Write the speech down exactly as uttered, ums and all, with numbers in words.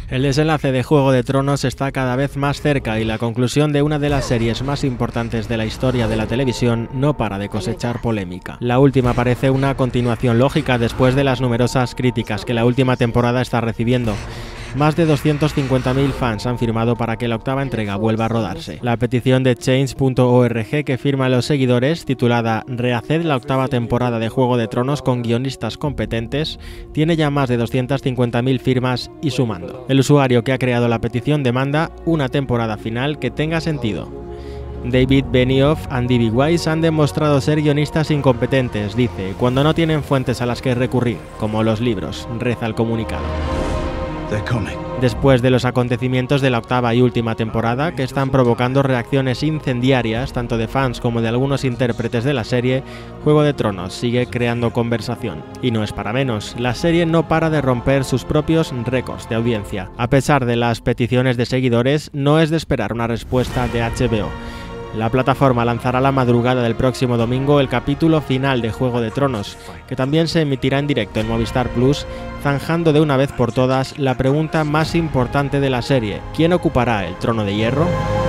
El desenlace de Juego de Tronos está cada vez más cerca y la conclusión de una de las series más importantes de la historia de la televisión no para de cosechar polémica. La última parece una continuación lógica después de las numerosas críticas que la última temporada está recibiendo. Más de doscientos cincuenta mil fans han firmado para que la octava entrega vuelva a rodarse. La petición de change punto org que firman los seguidores, titulada «Rehaced la octava temporada de Juego de Tronos con guionistas competentes», tiene ya más de doscientas cincuenta mil firmas y sumando. El usuario que ha creado la petición demanda una temporada final que tenga sentido. David Benioff y D B Weiss han demostrado ser guionistas incompetentes, dice, cuando no tienen fuentes a las que recurrir, como los libros, reza el comunicado. Después de los acontecimientos de la octava y última temporada, que están provocando reacciones incendiarias tanto de fans como de algunos intérpretes de la serie, Juego de Tronos sigue creando conversación. Y no es para menos, la serie no para de romper sus propios récords de audiencia. A pesar de las peticiones de seguidores, no es de esperar una respuesta de H B O. La plataforma lanzará la madrugada del próximo domingo el capítulo final de Juego de Tronos, que también se emitirá en directo en Movistar Plus, zanjando de una vez por todas la pregunta más importante de la serie: ¿quién ocupará el trono de hierro?